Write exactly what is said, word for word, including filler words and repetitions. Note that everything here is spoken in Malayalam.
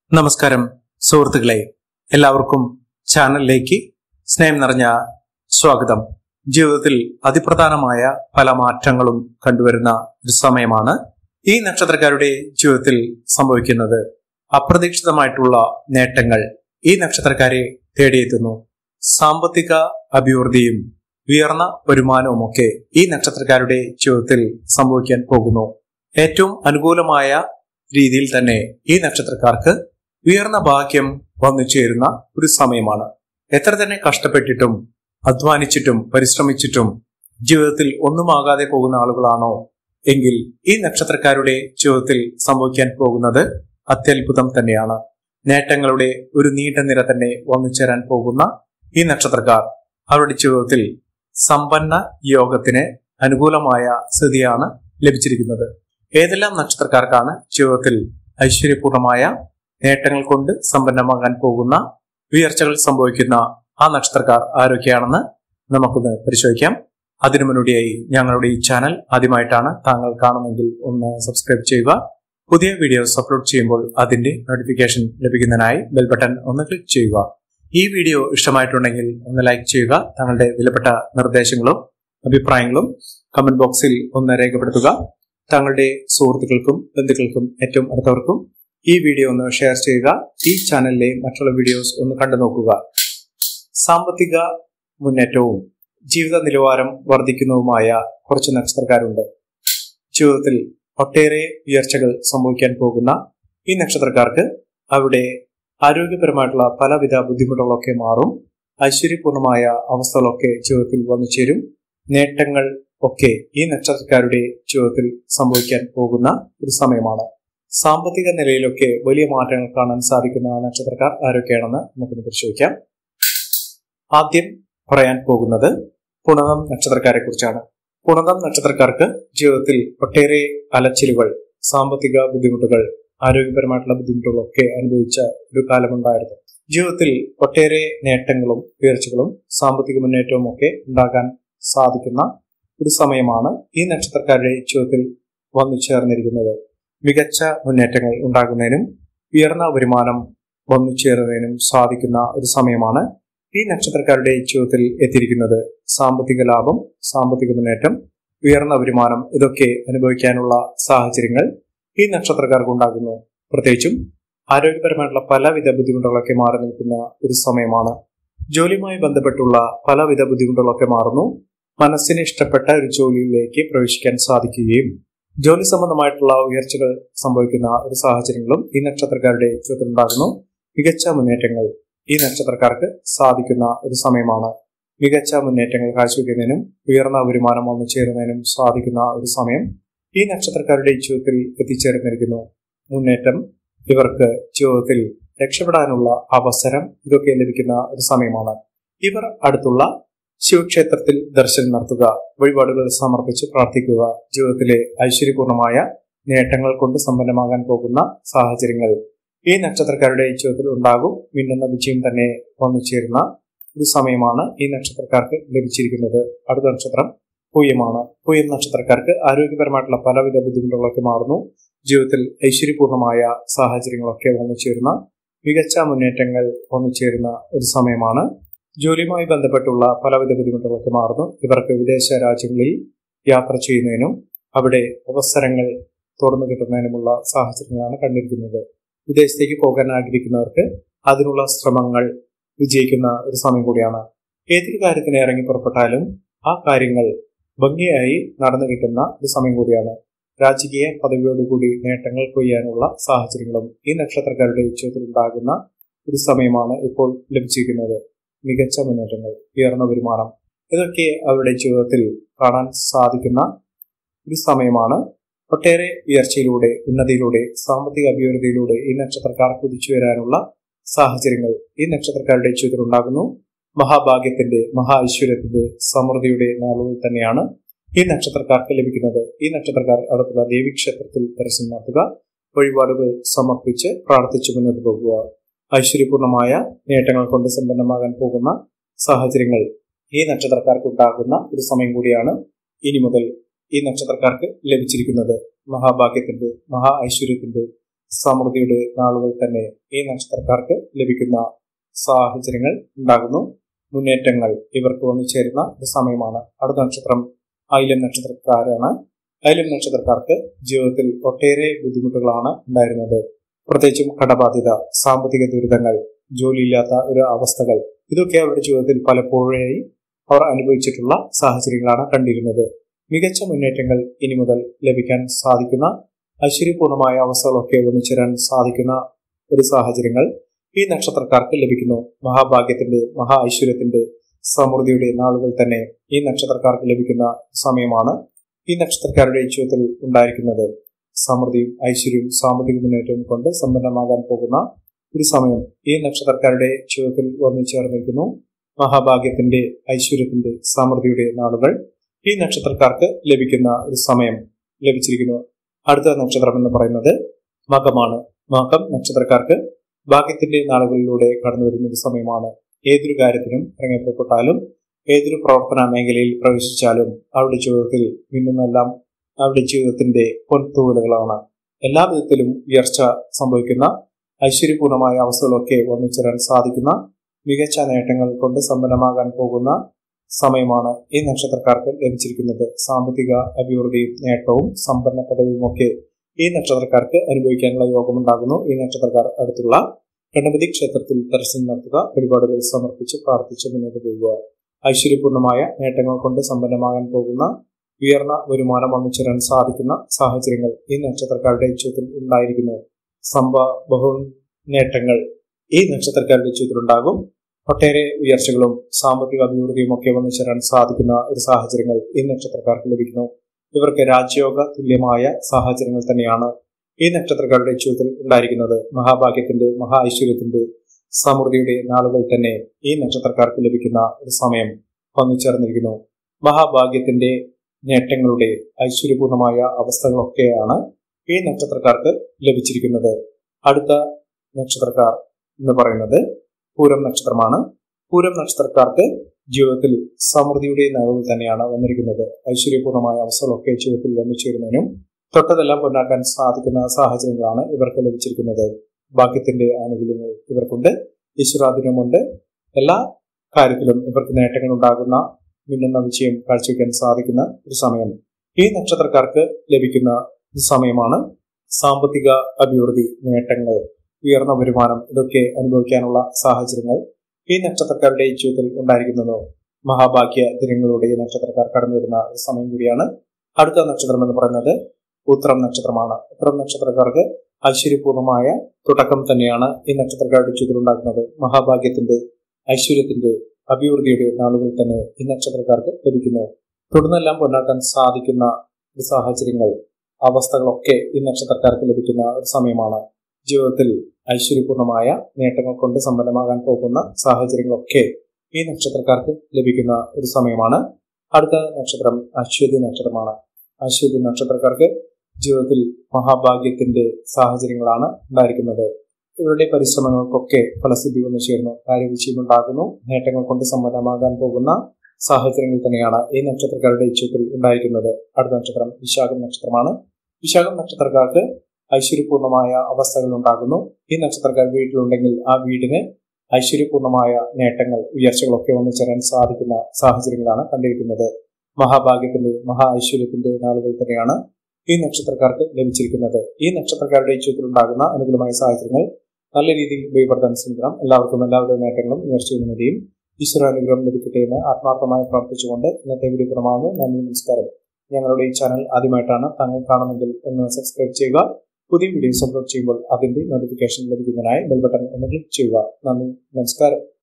നമസ്കാരം സുഹൃത്തുക്കളെ, എല്ലാവർക്കും ചാനലിലേക്ക് സ്നേഹം നിറഞ്ഞ സ്വാഗതം. ജീവിതത്തിൽ അതിപ്രധാനമായ പല മാറ്റങ്ങളും കണ്ടുവരുന്ന ഒരു സമയമാണ് ഈ നക്ഷത്രക്കാരുടെ ജീവിതത്തിൽ സംഭവിക്കുന്നത്. അപ്രതീക്ഷിതമായിട്ടുള്ള നേട്ടങ്ങൾ ഈ നക്ഷത്രക്കാരെ തേടിയെത്തുന്നു. സാമ്പത്തിക അഭിവൃദ്ധിയും ഉയർന്ന വരുമാനവുമൊക്കെ ഈ നക്ഷത്രക്കാരുടെ ജീവിതത്തിൽ സംഭവിക്കാൻ പോകുന്നു. ഏറ്റവും അനുകൂലമായ രീതിയിൽ തന്നെ ഈ നക്ഷത്രക്കാർക്ക് ഉയർന്ന ഭാഗ്യം വന്നു ചേരുന്ന ഒരു സമയമാണ്. എത്ര തന്നെ കഷ്ടപ്പെട്ടിട്ടും അധ്വാനിച്ചിട്ടും പരിശ്രമിച്ചിട്ടും ജീവിതത്തിൽ ഒന്നുമാകാതെ പോകുന്ന ആളുകളാണോ എങ്കിൽ ഈ നക്ഷത്രക്കാരുടെ ജീവിതത്തിൽ സംഭവിക്കാൻ പോകുന്നത് അത്യത്ഭുതം തന്നെയാണ്. നേട്ടങ്ങളുടെ ഒരു നീണ്ട നിര തന്നെ വന്നു ചേരാൻ പോകുന്ന ഈ നക്ഷത്രക്കാർ അവരുടെ ജീവിതത്തിൽ സമ്പന്ന യോഗത്തിന് അനുകൂലമായ സ്ഥിതിയാണ് ലഭിച്ചിരിക്കുന്നത്. ഏതെല്ലാം നക്ഷത്രക്കാർക്കാണ് ജീവിതത്തിൽ ഐശ്വര്യപൂർണമായ നേട്ടങ്ങൾ കൊണ്ട് സമ്പന്നമാകാൻ പോകുന്ന ഉയർച്ചകൾ സംഭവിക്കുന്ന ആ നക്ഷത്രക്കാർ ആരൊക്കെയാണെന്ന് നമുക്കൊന്ന് പരിശോധിക്കാം. അതിനു മുന്നോടിയായി ഞങ്ങളുടെ ഈ ചാനൽ ആദ്യമായിട്ടാണ് താങ്കൾ കാണുമെങ്കിൽ ഒന്ന് സബ്സ്ക്രൈബ് ചെയ്യുക. പുതിയ വീഡിയോസ് അപ്ലോഡ് ചെയ്യുമ്പോൾ അതിന്റെ നോട്ടിഫിക്കേഷൻ ലഭിക്കുന്നതിനായി ബെൽ ബട്ടൺ ഒന്ന് ക്ലിക്ക് ചെയ്യുക. ഈ വീഡിയോ ഇഷ്ടമായിട്ടുണ്ടെങ്കിൽ ഒന്ന് ലൈക്ക് ചെയ്യുക. താങ്കളുടെ വിലപ്പെട്ട നിർദ്ദേശങ്ങളും അഭിപ്രായങ്ങളും കമന്റ് ബോക്സിൽ ഒന്ന് രേഖപ്പെടുത്തുക. താങ്കളുടെ സുഹൃത്തുക്കൾക്കും ബന്ധുക്കൾക്കും ഏറ്റവും അടുത്തവർക്കും ഈ വീഡിയോ ഒന്ന് ഷെയർ ചെയ്യുക. ഈ ചാനലിലെ മറ്റുള്ള വീഡിയോസ് ഒന്ന് കണ്ടു നോക്കുക. സാമ്പത്തിക മുന്നേറ്റവും ജീവിത നിലവാരം വർദ്ധിക്കുന്നതുമായ കുറച്ച് നക്ഷത്രക്കാരുണ്ട്. ജീവിതത്തിൽ ഒട്ടേറെ ഉയർച്ചകൾ സംഭവിക്കാൻ പോകുന്ന ഈ നക്ഷത്രക്കാർക്ക് അവിടെ ആരോഗ്യപരമായിട്ടുള്ള പലവിധ ബുദ്ധിമുട്ടുകളൊക്കെ മാറും. ഐശ്വര്യപൂർണമായ അവസ്ഥകളൊക്കെ ജീവിതത്തിൽ വന്നു ചേരും. നേട്ടങ്ങൾ ഒക്കെ ഈ നക്ഷത്രക്കാരുടെ ജീവിതത്തിൽ സംഭവിക്കാൻ പോകുന്ന ഒരു സമയമാണ്. സാമ്പത്തിക നിലയിലൊക്കെ വലിയ മാറ്റങ്ങൾ കാണാൻ സാധിക്കുന്ന നക്ഷത്രക്കാർ ആരൊക്കെയാണെന്ന് നമുക്കൊന്ന് പരിശോധിക്കാം. ആദ്യം പറയാൻ പോകുന്നത് പുണർദം നക്ഷത്രക്കാരെ കുറിച്ചാണ്. പുണർദം നക്ഷത്രക്കാർക്ക് ജീവിതത്തിൽ ഒട്ടേറെ അലച്ചിലുകൾ, സാമ്പത്തിക ബുദ്ധിമുട്ടുകൾ, ആരോഗ്യപരമായിട്ടുള്ള ബുദ്ധിമുട്ടുകളൊക്കെ അനുഭവിച്ച ഒരു കാലമുണ്ടായിരുന്നു. ജീവിതത്തിൽ ഒട്ടേറെ നേട്ടങ്ങളും ഉയർച്ചകളും സാമ്പത്തിക മുന്നേറ്റവും ഒക്കെ ഉണ്ടാകാൻ സാധിക്കുന്ന ഒരു സമയമാണ് ഈ നക്ഷത്രക്കാരുടെ ജീവിതത്തിൽ വന്നു ചേർന്നിരിക്കുന്നത്. മികച്ച മുന്നേറ്റങ്ങൾ ഉണ്ടാകുന്നതിനും ഉയർന്ന വരുമാനം വന്നു ചേരുന്നതിനും സാധിക്കുന്ന ഒരു സമയമാണ് ഈ നക്ഷത്രക്കാരുടെ ജീവിതത്തിൽ എത്തിയിരിക്കുന്നത്. സാമ്പത്തിക ലാഭം, സാമ്പത്തിക മുന്നേറ്റം, ഉയർന്ന വരുമാനം ഇതൊക്കെ അനുഭവിക്കാനുള്ള സാഹചര്യങ്ങൾ ഈ നക്ഷത്രക്കാർക്ക് ഉണ്ടാകുന്നു. പ്രത്യേകിച്ചും ആരോഗ്യപരമായിട്ടുള്ള പലവിധ ബുദ്ധിമുട്ടുകളൊക്കെ മാറി നിൽക്കുന്ന ഒരു സമയമാണ്. ജോലിയുമായി ബന്ധപ്പെട്ടുള്ള പലവിധ ബുദ്ധിമുട്ടുകളൊക്കെ മാറുന്നു. മനസ്സിന് ഇഷ്ടപ്പെട്ട ഒരു ജോലിയിലേക്ക് പ്രവേശിക്കാൻ സാധിക്കുകയും ജോലി സംബന്ധമായിട്ടുള്ള ഉയർച്ചകൾ സംഭവിക്കുന്ന ഒരു സാഹചര്യങ്ങളും ഈ നക്ഷത്രക്കാരുടെ ജീവിതത്തിൽ ഉണ്ടാകുന്നു. മികച്ച മുന്നേറ്റങ്ങൾ ഈ നക്ഷത്രക്കാർക്ക് സാധിക്കുന്ന ഒരു സമയമാണ്. മികച്ച മുന്നേറ്റങ്ങൾ കാഴ്ചവെക്കുന്നതിനും ഉയർന്ന വരുമാനം വന്നു ചേരുന്നതിനും സാധിക്കുന്ന ഒരു സമയം ഈ നക്ഷത്രക്കാരുടെ ജീവിതത്തിൽ എത്തിച്ചേർന്നിരിക്കുന്നു. മുന്നേറ്റം ഇവർക്ക് ജീവിതത്തിൽ രക്ഷപ്പെടാനുള്ള അവസരം ഇതൊക്കെ ലഭിക്കുന്ന ഒരു സമയമാണ്. ഇവർ അടുത്തുള്ള ശിവക്ഷേത്രത്തിൽ ദർശനം നടത്തുക, വഴിപാടുകൾ സമർപ്പിച്ച് പ്രാർത്ഥിക്കുക. ജീവിതത്തിലെ ഐശ്വര്യപൂർണമായ നേട്ടങ്ങൾ കൊണ്ട് സമ്പന്നമാകാൻ പോകുന്ന സാഹചര്യങ്ങൾ ഈ നക്ഷത്രക്കാരുടെ ജീവിതത്തിൽ ഉണ്ടാകും. മിന്നുന്ന വിജയം തന്നെ വന്നു ചേരുന്ന ഒരു സമയമാണ് ഈ നക്ഷത്രക്കാർക്ക് ലഭിച്ചിരിക്കുന്നത്. അടുത്ത നക്ഷത്രം പൂയമാണ്. പൂയം നക്ഷത്രക്കാർക്ക് ആരോഗ്യപരമായിട്ടുള്ള പലവിധ ബുദ്ധിമുട്ടുകളൊക്കെ മാറുന്നു. ജീവിതത്തിൽ ഐശ്വര്യപൂർണമായ സാഹചര്യങ്ങളൊക്കെ വന്നു ചേരുന്ന മികച്ച മുന്നേറ്റങ്ങൾ വന്നു ചേരുന്ന ഒരു സമയമാണ്. ജോലിയുമായി ബന്ധപ്പെട്ടുള്ള പലവിധ ബുദ്ധിമുട്ടുകളൊക്കെ മാറുന്നു. ഇവർക്ക് വിദേശ രാജ്യങ്ങളിൽ യാത്ര ചെയ്യുന്നതിനും അവിടെ അവസരങ്ങൾ തുറന്നു കിട്ടുന്നതിനുമുള്ള സാഹചര്യങ്ങളാണ് കണ്ടിരിക്കുന്നത്. വിദേശത്തേക്ക് പോകാൻ ആഗ്രഹിക്കുന്നവർക്ക് അതിനുള്ള ശ്രമങ്ങൾ വിജയിക്കുന്ന ഒരു സമയം കൂടിയാണ്. ഏതൊരു കാര്യത്തിന് ഇറങ്ങി പുറപ്പെട്ടാലും ആ കാര്യങ്ങൾ ഭംഗിയായി നടന്നു കിട്ടുന്ന ഒരു സമയം കൂടിയാണ്. രാജകീയ പദവിയോടുകൂടി നേട്ടങ്ങൾ കൊയ്യാനുള്ള സാഹചര്യങ്ങളും ഈ നക്ഷത്രക്കാരുടെ ജീവിതത്തിൽ ഉണ്ടാകുന്ന ഒരു സമയമാണ് ഇപ്പോൾ ലഭിച്ചിരിക്കുന്നത്. മികച്ച മുന്നേറ്റങ്ങൾ, ഉയർന്ന വരുമാനം ഇതൊക്കെ അവരുടെ ജീവിതത്തിൽ കാണാൻ സാധിക്കുന്ന ഒരു സമയമാണ്. ഒട്ടേറെ ഉയർച്ചയിലൂടെ, ഉന്നതിയിലൂടെ, സാമ്പത്തിക അഭിവൃദ്ധിയിലൂടെ ഈ നക്ഷത്രക്കാർ കുതിച്ചു വരാനുള്ള സാഹചര്യങ്ങൾ ഈ നക്ഷത്രക്കാരുടെ ജീവിതത്തിൽ ഉണ്ടാകുന്നു. മഹാഭാഗ്യത്തിന്റെ, മഹാ ഐശ്വര്യത്തിന്റെ, സമൃദ്ധിയുടെ നാളുകൾ തന്നെയാണ് ഈ നക്ഷത്രക്കാർക്ക് ലഭിക്കുന്നത്. ഈ നക്ഷത്രക്കാർ അടുത്തുള്ള ദേവീക്ഷേത്രത്തിൽ ദർശനം നടത്തുക, വഴിപാടുകൾ സമർപ്പിച്ച് പ്രാർത്ഥിച്ചു മുന്നോട്ട് പോകുക. ഐശ്വര്യപൂർണമായ നേട്ടങ്ങൾ കൊണ്ട് സമ്പന്നമാകാൻ പോകുന്ന സാഹചര്യങ്ങൾ ഈ നക്ഷത്രക്കാർക്ക് ഉണ്ടാകുന്ന ഒരു സമയം കൂടിയാണ് ഇനി മുതൽ ഈ നക്ഷത്രക്കാർക്ക് ലഭിച്ചിരിക്കുന്നത്. മഹാഭാഗ്യത്തിന്റെ, മഹാ ഐശ്വര്യത്തിന്റെ, സമൃദ്ധിയുടെ നാളുകൾ തന്നെ ഈ നക്ഷത്രക്കാർക്ക് ലഭിക്കുന്ന സാഹചര്യങ്ങൾ ഉണ്ടാകുന്നു. മുന്നേറ്റങ്ങൾ ഇവർക്ക് വന്നു ചേരുന്ന ഒരു സമയമാണ്. അടുത്ത നക്ഷത്രം ആയില്യം നക്ഷത്രക്കാരാണ്. ആയില്യം നക്ഷത്രക്കാർക്ക് ജീവിതത്തിൽ ഒട്ടേറെ ബുദ്ധിമുട്ടുകളാണ് ഉണ്ടായിരുന്നത്. പ്രത്യേകിച്ചും കടബാധ്യത, സാമ്പത്തിക ദുരിതങ്ങൾ, ജോലിയില്ലാത്ത ഒരു അവസ്ഥകൾ, ഇതൊക്കെ അവരുടെ ജീവിതത്തിൽ പലപ്പോഴായി അവർ അനുഭവിച്ചിട്ടുള്ള സാഹചര്യങ്ങളാണ് കണ്ടിരുന്നത്. മികച്ച മുന്നേറ്റങ്ങൾ ഇനി മുതൽ ലഭിക്കാൻ സാധിക്കുന്ന, ഐശ്വര്യപൂർണമായ അവസ്ഥകളൊക്കെ ഒന്നിച്ചേരാൻ സാധിക്കുന്ന ഒരു സാഹചര്യങ്ങൾ ഈ നക്ഷത്രക്കാർക്ക് ലഭിക്കുന്നു. മഹാഭാഗ്യത്തിന്റെ, മഹാ ഐശ്വര്യത്തിന്റെ, സമൃദ്ധിയുടെ നാളുകൾ തന്നെ ഈ നക്ഷത്രക്കാർക്ക് ലഭിക്കുന്ന സമയമാണ്. ഈ നക്ഷത്രക്കാരുടെ ജീവിതത്തിൽ ഉണ്ടായിരിക്കുന്നത് സമൃദ്ധിയും ഐശ്വര്യവും സാമ്പത്തിക മുന്നേറ്റവും കൊണ്ട് സമ്പന്നമാകാൻ പോകുന്ന ഒരു സമയം ഈ നക്ഷത്രക്കാരുടെ ജീവിതത്തിൽ വന്നു ചേർന്നിരിക്കുന്നു. മഹാഭാഗ്യത്തിന്റെ, ഐശ്വര്യത്തിന്റെ, സമൃദ്ധിയുടെ നാളുകൾ ഈ നക്ഷത്രക്കാർക്ക് ലഭിക്കുന്ന ഒരു സമയം ലഭിച്ചിരിക്കുന്നു. അടുത്ത നക്ഷത്രം എന്ന് പറയുന്നത് മകമാണ്. മകം നക്ഷത്രക്കാർക്ക് ഭാഗ്യത്തിന്റെ നാളുകളിലൂടെ കടന്നു വരുന്ന ഒരു സമയമാണ്. ഏതൊരു കാര്യത്തിനും ഇറങ്ങിപ്പുറപ്പെട്ടാലും, ഏതൊരു പ്രവർത്തന മേഖലയിൽ പ്രവേശിച്ചാലും അവരുടെ ജീവിതത്തിൽ മിന്നുന്നെല്ലാം അവരുടെ ജീവിതത്തിന്റെ പൊൻതൂവലുകളാണ്. എല്ലാ വിധത്തിലും ഉയർച്ച സംഭവിക്കുന്ന, ഐശ്വര്യപൂർണമായ അവസ്ഥകളൊക്കെ ഒന്നിച്ചേരാൻ സാധിക്കുന്ന, മികച്ച നേട്ടങ്ങൾ കൊണ്ട് സമ്പന്നമാകാൻ പോകുന്ന സമയമാണ് ഈ നക്ഷത്രക്കാർക്ക് ലഭിച്ചിരിക്കുന്നത്. സാമ്പത്തിക അഭിവൃദ്ധിയും നേട്ടവും സമ്പന്ന പദവിയും ഒക്കെ ഈ നക്ഷത്രക്കാർക്ക് അനുഭവിക്കാനുള്ള യോഗമുണ്ടാകുന്നു. ഈ നക്ഷത്രക്കാർ അടുത്തുള്ള ഗണപതി ക്ഷേത്രത്തിൽ ദർശനം നടത്തുക, വഴിപാടുകൾ സമർപ്പിച്ച് പ്രാർത്ഥിച്ച് മുന്നോട്ട് പോകുക. ഐശ്വര്യപൂർണമായ നേട്ടങ്ങൾ കൊണ്ട് സമ്പന്നമാകാൻ പോകുന്ന, ഉയർന്ന വരുമാനം വന്നുചേരാൻ സാധിക്കുന്ന സാഹചര്യങ്ങൾ ഈ നക്ഷത്രക്കാരുടെ ജീവിതത്തിൽ ഉണ്ടായിരിക്കുന്നു. സമ്പ ബഹു നേട്ടങ്ങൾ ഈ നക്ഷത്രക്കാരുടെ ജീവിതത്തിൽ ഉണ്ടാകും. ഒട്ടേറെ ഉയർച്ചകളും സാമ്പത്തിക അഭിവൃദ്ധിയും ഒക്കെ വന്നുചേരാൻ സാധിക്കുന്ന ഒരു സാഹചര്യങ്ങൾ ഈ നക്ഷത്രക്കാർക്ക് ലഭിക്കുന്നു. ഇവർക്ക് രാജയോഗ തുല്യമായ സാഹചര്യങ്ങൾ തന്നെയാണ് ഈ നക്ഷത്രക്കാരുടെ ജീവിതത്തിൽ ഉണ്ടായിരിക്കുന്നത്. മഹാഭാഗ്യത്തിന്റെ, മഹാ ഐശ്വര്യത്തിന്റെ, സമൃദ്ധിയുടെ നാളുകൾ തന്നെ ഈ നക്ഷത്രക്കാർക്ക് ലഭിക്കുന്ന ഒരു സമയം വന്നു ചേർന്നിരിക്കുന്നു. മഹാഭാഗ്യത്തിന്റെ നേട്ടങ്ങളുടെ ഐശ്വര്യപൂർണമായ അവസ്ഥകളൊക്കെയാണ് ഈ നക്ഷത്രക്കാർക്ക് ലഭിച്ചിരിക്കുന്നത്. അടുത്ത നക്ഷത്രക്കാർ എന്ന് പറയുന്നത് പൂരം നക്ഷത്രമാണ്. പൂരം നക്ഷത്രക്കാർക്ക് ജീവിതത്തിൽ സമൃദ്ധിയുടെ നാളുകൾ തന്നെയാണ് വന്നിരിക്കുന്നത്. ഐശ്വര്യപൂർണമായ അവസ്ഥകളൊക്കെ ജീവിതത്തിൽ വന്നു ചേരുന്നതിനും തൊട്ടതെല്ലാം പൊന്നാക്കാൻ സാധിക്കുന്ന സാഹചര്യങ്ങളാണ് ഇവർക്ക് ലഭിച്ചിരിക്കുന്നത്. ഭാഗ്യത്തിന്റെ ആനുകൂല്യങ്ങൾ ഇവർക്കുണ്ട്, ഈശ്വരാധീനമുണ്ട്. എല്ലാ കാര്യത്തിലും ഇവർക്ക് നേട്ടങ്ങൾ ഉണ്ടാകുന്ന, മിന്നുന്ന വിജയം കാഴ്ചവെക്കാൻ സാധിക്കുന്ന ഒരു സമയം ഈ നക്ഷത്രക്കാർക്ക് ലഭിക്കുന്ന ഒരു സമയമാണ്. സാമ്പത്തിക അഭിവൃദ്ധി, നേട്ടങ്ങൾ, ഉയർന്ന വരുമാനം, ഇതൊക്കെ അനുഭവിക്കാനുള്ള സാഹചര്യങ്ങൾ ഈ നക്ഷത്രക്കാരുടെ ജീവിതത്തിൽ ഉണ്ടായിരിക്കുന്നത്. മഹാഭാഗ്യ ദിനങ്ങളുടെ ഈ നക്ഷത്രക്കാർ കടന്നു വരുന്ന ഒരു സമയം കൂടിയാണ്. അടുത്ത നക്ഷത്രം എന്ന് പറയുന്നത് ഉത്രം നക്ഷത്രമാണ്. ഉത്രം നക്ഷത്രക്കാർക്ക് ഐശ്വര്യപൂർണമായ തുടക്കം തന്നെയാണ് ഈ നക്ഷത്രക്കാരുടെ ജീവിതത്തിൽ ഉണ്ടാക്കുന്നത്. മഹാഭാഗ്യത്തിന്റെ, ഐശ്വര്യത്തിന്റെ, അഭിവൃദ്ധിയുടെ നാളുകൾ തന്നെ ഈ നക്ഷത്രക്കാർക്ക് ലഭിക്കുന്നു. തുടർന്നെല്ലാം പൊന്നാക്കാൻ സാധിക്കുന്ന ഒരു സാഹചര്യങ്ങൾ, അവസ്ഥകളൊക്കെ ഈ നക്ഷത്രക്കാർക്ക് ലഭിക്കുന്ന ഒരു സമയമാണ്. ജീവിതത്തിൽ ഐശ്വര്യപൂർണമായ നേട്ടങ്ങൾ കൊണ്ട് സമ്പന്നമാകാൻ പോകുന്ന സാഹചര്യങ്ങളൊക്കെ ഈ നക്ഷത്രക്കാർക്ക് ലഭിക്കുന്ന ഒരു സമയമാണ്. അടുത്ത നക്ഷത്രം അശ്വതി നക്ഷത്രമാണ്. അശ്വതി നക്ഷത്രക്കാർക്ക് ജീവിതത്തിൽ മഹാഭാഗ്യത്തിന്റെ സാഹചര്യങ്ങളാണ് ഉണ്ടായിരിക്കുന്നത്. ഇവരുടെ പരിശ്രമങ്ങൾക്കൊക്കെ ഫലസിദ്ധി വന്നു ചേർന്നു, കാര്യവിജയം ഉണ്ടാകുന്നു. നേട്ടങ്ങൾ കൊണ്ട് സമ്പന്നമാകാൻ പോകുന്ന സാഹചര്യങ്ങൾ തന്നെയാണ് ഈ നക്ഷത്രക്കാരുടെ ജീവിതത്തിൽ ഉണ്ടായിരിക്കുന്നത്. അടുത്ത നക്ഷത്രം വിശാഖം നക്ഷത്രമാണ്. വിശാഖം നക്ഷത്രക്കാർക്ക് ഐശ്വര്യപൂർണമായ അവസ്ഥകൾ ഉണ്ടാകുന്നു. ഈ നക്ഷത്രക്കാർ വീട്ടിലുണ്ടെങ്കിൽ ആ വീടിന് ഐശ്വര്യപൂർണമായ നേട്ടങ്ങൾ, ഉയർച്ചകളൊക്കെ വന്നു ചേരാൻ സാധിക്കുന്ന സാഹചര്യങ്ങളാണ് കണ്ടിരിക്കുന്നത്. മഹാഭാഗ്യത്തിന്റെ, മഹാ ഐശ്വര്യത്തിന്റെ നാളുകൾ തന്നെയാണ് ഈ നക്ഷത്രക്കാർക്ക് ലഭിച്ചിരിക്കുന്നത്. ഈ നക്ഷത്രക്കാരുടെ ജീവിതത്തിൽ ഉണ്ടാകുന്ന അനുകൂലമായ സാഹചര്യങ്ങൾ നല്ല രീതിയിൽ ഉപയോഗപ്പെടുത്താൻ ശ്രമിക്കണം. എല്ലാവർക്കും എല്ലാവരുടെ നേട്ടങ്ങളും ഉയർച്ചയും ഉന്നതിയും ഈശ്വരാനുഗ്രഹം ലഭിക്കട്ടെ എന്ന് ആത്മാർത്ഥമായി പ്രാർത്ഥിച്ചുകൊണ്ട് ഇന്നത്തെ വീഡിയോ പ്രമാണു. നന്ദി, നമസ്കാരം. ഞങ്ങളുടെ ഈ ചാനൽ ആദ്യമായിട്ടാണ് താങ്കൾ കാണുമെങ്കിൽ ഒന്ന് സബ്സ്ക്രൈബ് ചെയ്യുക. പുതിയ വീഡിയോസ് അപ്ലോഡ് ചെയ്യുമ്പോൾ അതിന്റെ നോട്ടിഫിക്കേഷൻ ലഭിക്കുന്നതിനായി ബെൽ ബട്ടൺ ഒന്ന് ക്ലിക്ക് ചെയ്യുക. നന്ദി, നമസ്കാരം.